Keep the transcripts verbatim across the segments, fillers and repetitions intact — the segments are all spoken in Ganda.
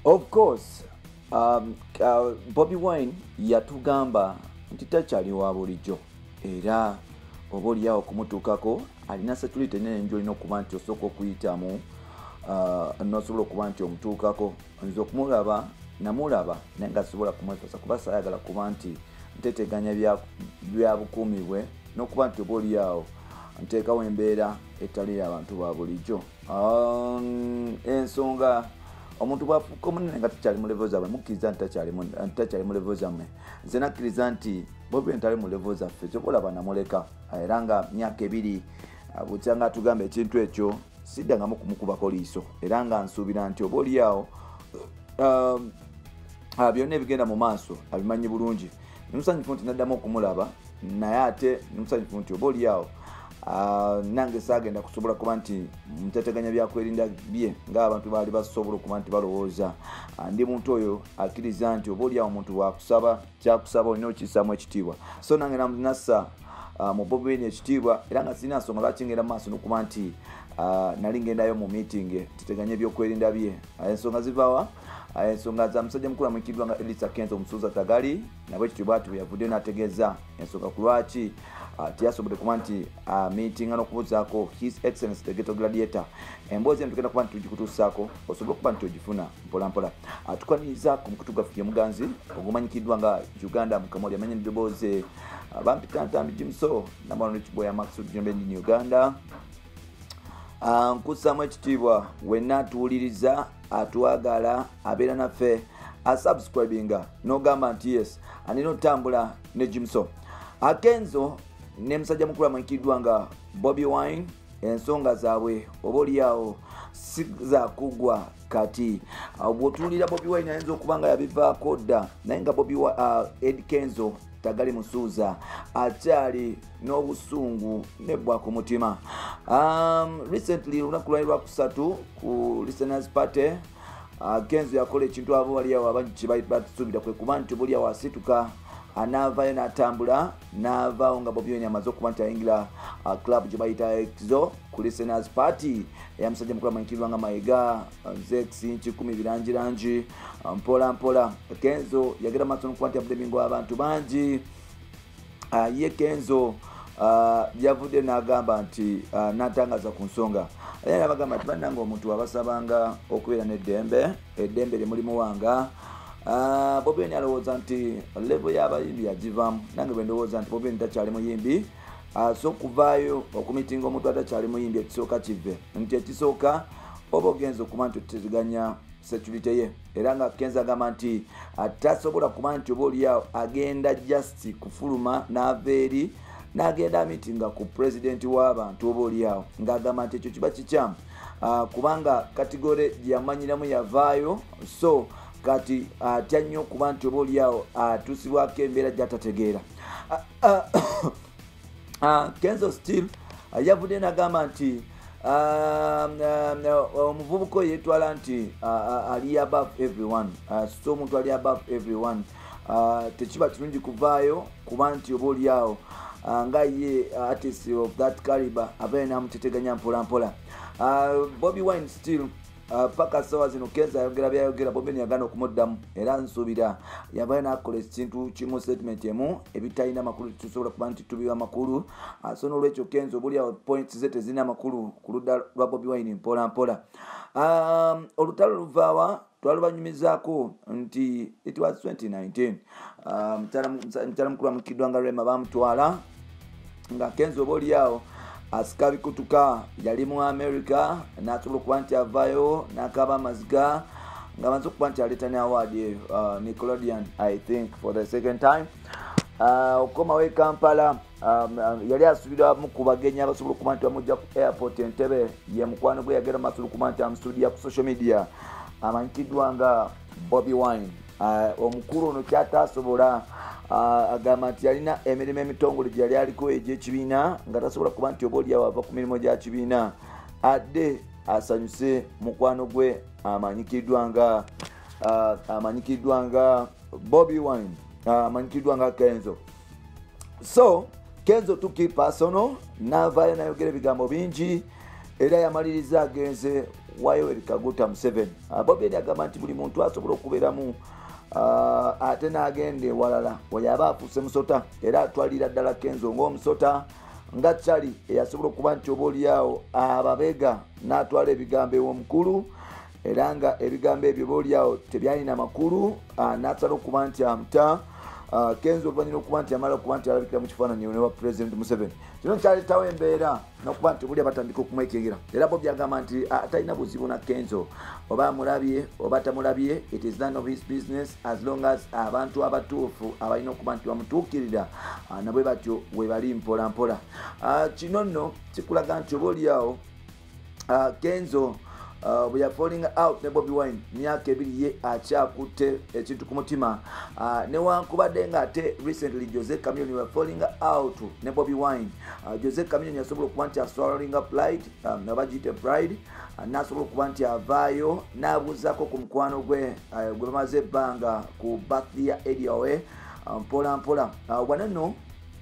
Of course, um, uh, Bobi Wine yatugamba nti takyali wa bulijjo era oba oliawo okumutuukako alina security nene njo olina okuba nti osooka okuyitamu uh, nosobola okuba nti omutuukako. Nze okumulaba namulaba naye nga sobola kumwefasa kuba sayagala kuba nti nteteganya bya bukuumi bwe n'okuba nti oba oliawo nteekawo embeera etali y'abantu ba bulijjo. Um, ensonga omuntu bwafuuka omunene nga takyali mu level zaabwe mukkiriza nti takyali mu level zammwe. Nze nakkiriza nti Bobi ntali mu level zaffe kyobalaba namuleka era nga myaka ebiri bukyanga atugamba ekintu ekyo siddangamu kumukubako liiso era nga nsuubira nti oba oliawo byonna ebigenda mu maaso abimanyi bulungi. Nimusanyufu nti naddamu okumulaba naye ate nimusanyufu nti oba oliawo Uh, nange saagenda kusobola kuba nti mteteganya byakwerinda bye ng'abantu baali basobola okuba nti balowooza. Uh, ndi muntu oyo akkiriza nti oba oliawo omuntu wakusaba kyakusaba olina okiyisaamu ekitiibwa. So nange nassa uh, mu Bobi Wine ekitiibwa era nga sirina nsonga lwaki ngenda mu maaso n'okuba nti uh, nali ngendayo mu meeting tuteganya ebyokwerinda bye. Uh, ensonga zivaawa uh, ensonga za musajja mukulu amwikiddwa nga Eddy Kenzo Musuuza Tagali nabwe kityo bw'ati bwe yavuddeyo n'ategeeza ensonga ku lwaki tiyasobodde kuba nti meeting n'okubuuzaako His Excellency the Ghetto Gladiator. Emboozi tugenda kuba nti tugikutuusaako osobola okuba nti ogifuna mpola mpola. Tukwaniriza ku mukutu gwaffe ye muganzi ogumanyikiddwa nga Uganda Mukamooli amanya eddoboozi bampita Ntambi Jimso namwana n'ekiboya Maxud Jombe ndi Uganda. Nkussaamu ekitiibwa wenna atuwuliriza atwagala abeera naffe asubscribinga n'ogamba nti yes anina otambula ne Jimso. Kenzo ne musajja mukulu amanyikiddwa nga Bobi Wine ensonga zaabwe oba oliawo si za kugwa kati. Bw'otuulira Bobi Wine ayinza okuba nga yabivaako dda naye nga Bobi uh, Eddy Kenzo Tagali Musuuza akyali n'obusungu nebbwa ku mutima. Um, recently olunaku lwali lwakusatu ku Listeners Party uh, Kenzo yakola ekintu abo waliawo abangi kye batusuubira kwe kuba nti oba oliawo asituka anavayo n'atambula n'avaawo nga Bobi Wine amaze okuba nti ayingira uh, club gye bayita Exo ku Listeners Party eya musajja mukulu amanyikiddwa nga Mayiga Zex nkikumi birangirangi mpola mpola. Kenzo yagera maaso n'okuba nti yavudde bingo abantu bangi. Uh, ye Kenzo uh, yavudde n'agamba nti uh, n'atangaza ku nsonga era n'abagamba nti bannanga omuntu abasabanga okubeera n'eddembe eddembe lye mulimu wanga. Uh, Bobi Wine alowooza nti level y'abayimbi yagivaamu nange bwe ndowooza nti Bobi Wine takyali muyimbi. Uh, so okuvaayo okumitinga omuntu atakyali muyimbi ekisooka kive nti ekisooka oba ogenza okuba nti oteteganya security ye era nga Kenzo agamba nti tasobola kuba nti oba oliawo agenda just kufuluma n'ava eri n'agenda amitinga ku president w'abantu oba oliawo ng'agamba nti ekyo kiba kikyamu uh, kubanga kategore gyamanyiramu yavaayo so kati atya nnyo okuba nti oba oliawo atuusibwako embeera gy'atategeera. Kenzo still yavudde n'agamba nti omuvubuka oyo yeetwala nti ali above everyone. So omuntu ali above everyone tekiba kirungi kuvaayo kuba nti oba oliawo nga ye artist of that caliber abaye n'amuteteganya mpola mpola. Bobi Wine still Uh, paka sawa zino Kenzo ayogera byayogera Bobi Wine yagana okumuddamu era nsuubira yabaye n'akola ekintu kimu statement emu ebitalina amakulu tusobola kuba nti tubiwa amakulu. Uh, so n'olwekyo Kenzo bulya points ze tezina amakulu ku ludda lwa Bobi Wine mpola mpola. Um, olutalo luvaawa twalubanyumizaako nti it was twenty nineteen. Mutala mukulu amukiddwa nga Rema bamutwala nga Kenzo oba oliawo asikabi kutuka yali mu America n'asobola okuba nti avaayo n'akaaba amaziga nga amaze okuba nti aleeta ne award uh, Nickelodeon I think for the second time. Uh, okukomawo e Kampala um, uh, yali asuubirwamu ku bagenyi abasobola okuba nti bamujja ku airport Entebbe ye mukwano gwe yagera maaso okuba nti amustuudiya ku social media amanyikiddwa nga Bobi Wine. Uh, omukulu ono kyataasobola uh, agamba nti yalina emirimu emitongole gye yali aliko egy'ekibiina nga tasobola kuba nti oba oliawo ava ku mirimu gya kibiina adde asanyuse mukwano gwe amanyikiddwa nga uh, amanyikiddwa nga Bobi Wine uh, amanyikiddwa nga Kenzo. So Kenzo took it personal n'avaayo n'ayogera ebigambo bingi era yamaliriza agenze wa Yoweri Kaguta Museveni. Bobi Wine agamba nti buli muntu asobola okubeeramu ate n'agende walala weyaba afuuse musota era atwalira ddala Kenzo ng'omusota nga Chali eyasobola okuba nti oba oliawo ababega n'atwala ebigambo ew'omukulu era nga ebigambo ebyo oba oliawo tebyalina makulu n'asala okuba nti amuta Kenzo oluvannyuma okuba nti amala okuba nti alabikira mu kifaananyi ne wa President Museveni. Kino kyaleetawo embeera n'okuba nti buli batandika okumwekengera era Bobi agamba nti atalina buzibu na Kenzo oba amulabye oba tamulabye, it is none of his business as long as abantu abatuufu abalina okuba nti bamutuukirira nabwe batyo we bali mpola mpola. Kino nno kikulaga nti oba oliawo Kenzo Uh, we are falling out ne Bobi Wine myaka ebiri ye akyakutte ekintu ku mutima uh, ne wankubadde nga ate recently Jose Chameleone were falling out ne Bobi Wine. uh, Jose Chameleone yasobola okuba nti swallowing up pride um, nabagiyite pride uh, nasobola okuba nti avaayo n'abuuzaako ku mukwano gwe uh, gwe bamaze ebbanga ku birthday ya Eddy mpola mpola wano nno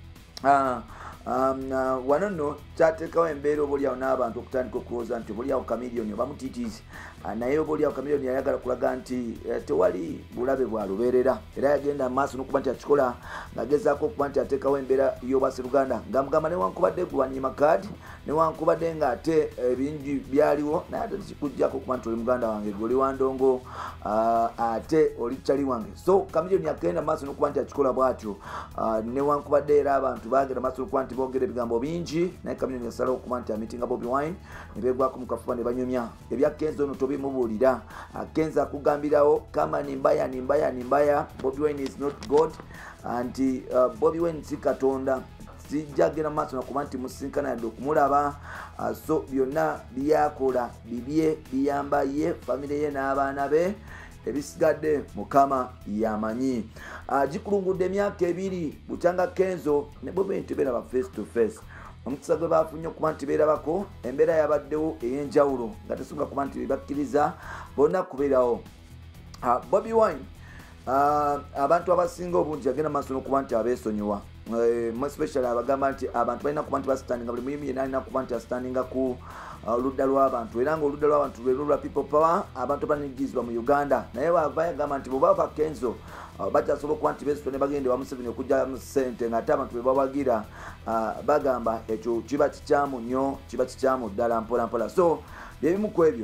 wano nno kyateekawo embeera oba oliawo n'abantu okutandika okulowooza nti oba oliawo Chameleone oba mutiitiizi naye oba oliawo Chameleone yayagala kulaga nti tewali bulabe bwa lubeerera era yagenda mu maaso n'okuba nti akikola ng'agezaako okuba nti ateekawo embeera y'Obwasseruganda ng'amugamba newankubadde gwanyima kaadi newankubadde ng'ate ebingi byaliwo naye ate tikikuggyako okuba nti oli muganda wange gwe oli wandongo ate oli Chali wange. So Chameleone yagenda mu maaso n'okuba nti akikola bw'atyo newankubadde era abantu bagenda mu maaso n'okuba nti boogera ebigambo bingi naye Chameleone yasalawo okuba nti amitinga Bobi Wine ne beegwako mu kafuba ne banyumya ebya Kenzo no tobimubuulira. Kenzo akugambirawo kama ni mbaya ni mbaya ni mbaya, Bobi Wine is not God anti uh, Bobi Wine si katonda sijagenda maaso nakuba nti musinkana yadde okumulaba. uh, so byonna byakola bibye biyamba ye family ye n'abaana be ebisigadde Mukama yamanyi. uh, gikulungudde emyaka ebiri bukyanga Kenzo ne Bobi Wine tebeeraba face to face. Omukisa gwe bafunye okuba nti beerabako embeera yabaddewo ey'enjawulo nga tesobola kuba nti bakkiriza bonna kubeerawo. uh, Bobi Wine uh, abantu abasinga obungi agenda maaso n'okuba nti abeesonyiwa, uh, especially abagamba nti abantu balina kuba nti basitandinga buli muyimu yenna alina kuba nti asitandinga ku oludda lw'abantu era nga oludda lw'abantu lwe lwa people power, abantu abanigizibwa mu Uganda. Naye bava yagamba nti bwebava Kenzo bakyasobola okuba nti beesito ne bagende wa Museveni okujja mu ssente ng'ate abantu be babagira bagamba ekyo kiba kikyamu nnyo, kiba kikyamu ddala mpola mpola. So byebimu ku ebyo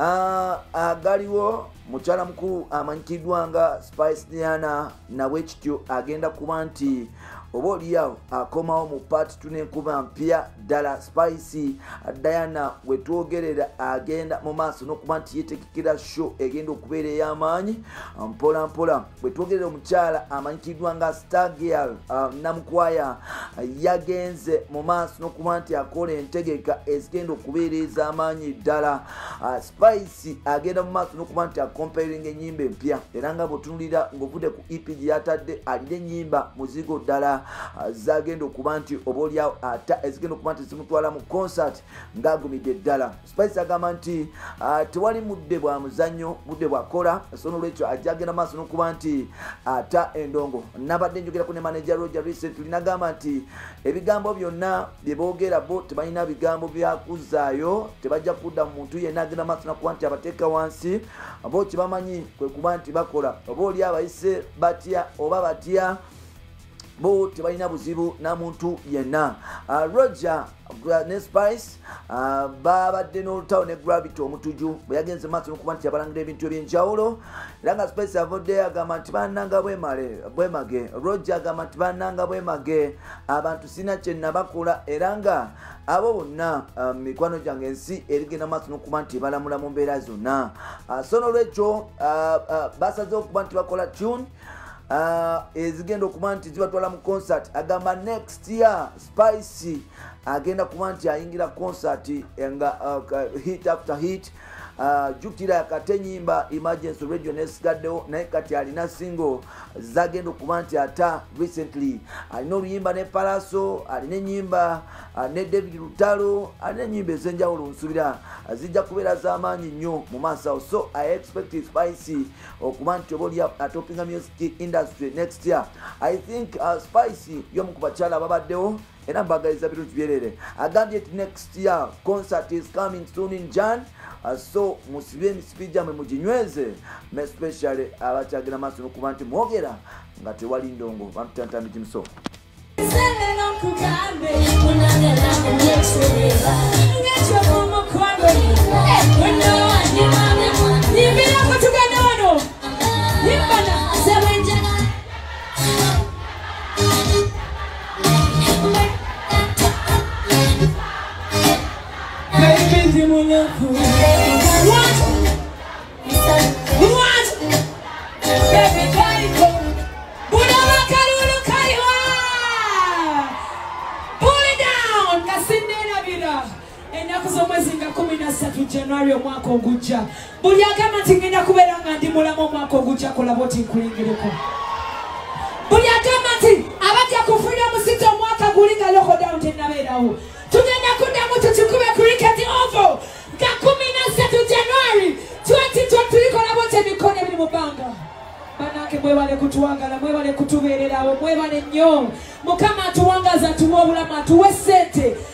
agaliwo mukyala mukulu amanyikiddwa nga Spice Diana nawe kityo agenda kuba nti oba oliawo akomawo mu part two n'enkuba mpya ddala. Spice Diana wetwogerera agenda mu maaso n'okuba nti yeetegekera show egenda okubeera ey'amaanyi mpola mpola. Wetwogerera omukyala amanyikiddwa nga Star Girl uh, Namukwaya uh, yagenze mu maaso n'okuba nti akola entegeka ezigenda okubeera ez'amaanyi ddala. uh, Spice agenda mu maaso n'okuba nti akomparing ennyimba empya era nga bw'otunulira ng'ovudde ku E P gy'atadde alina ennyimba muzigo ddala uh, zagenda okuba nti oba oliawo ata ezigenda okuba nti zimutwala mu concert ng'agumidde ddala. Spice agamba nti uh, tewali mudde bwa muzannyo budde bwakola, so n'olwekyo ajja agenda maaso n'okuba nti ata endongo. Nabadde njogerako ne manager Roger recently n'agamba nti ebigambo byonna bye boogera bo tebalina bigambo byakuzaayo, tebajja kudda mu muntu yenna agenda maaso n'okuba nti abateeka wansi bo kibamanyi kwe kuba nti bakola oba oli abayise batya oba batya bo tebalina buzibu na muntu yenna. uh, Roger ne Spice uh, babadde n'olutawo ne Gravity omutuju bwe yagenze maaso n'okuba nti abalangira ebintu eby'enjawulo era nga Spice avudde agamba nti bannanga bwemale bwemage. Roger agamba nti bannanga bwemage abantu sina kye nabakola era nga abo bonna uh, mikwano gyange ensi erigenda maaso n'okuba nti balamula mu mbeera zonna. uh, so n'olwekyo uh, uh, basazeho okuba nti bakola tune Uh, ezigenda okuba nti zibatwala mu concert. Agamba next year Spice agenda kuba nti ayingira concert nga uh, hit after hit. uh, jukira yakate nyimba Emergency Radio nesigaddewo naye kati alina single zagenda okuba nti ata recently alina oluyimba ne Palaso, alina enyimba uh, ne David Lutalo, alina enyimba ez'enjawulo nsubira uh, zijja kubeera z'amaanyi nnyo mu maaso. So I expect Spice okuba nti oba oli atopinga music industry next year. I think uh, Spice y'omu ku bakyala babaddewo era mbagaliza birungi byerere. Agambye nti next year concert is coming soon in Jan. so musibe emisipi gyammwe muginyweze, especially abakyagenda maaso n'okuba nti mwogera nga tewali ndongo. Bamutantami Jimso. January omwaka ogujja buli agamba nti ngenda kubeera nga ndi mulamu omwaka ogujja kolabo ti nkuyingireko. Buli agamba nti abajja kufunira musito omwaka guli nga lockdown tennabeerawo tugenda kuddamu tukikube cricket ovo nga kumi na ssatu January twenty twenty kolabo ti emikono ebiri mu bbanga. Banange mwebale kutuwangala, mwebale kutubeererawo, mwebale nnyo. Mukama atuwangaza, atuwa obulamu, atuwe ssente.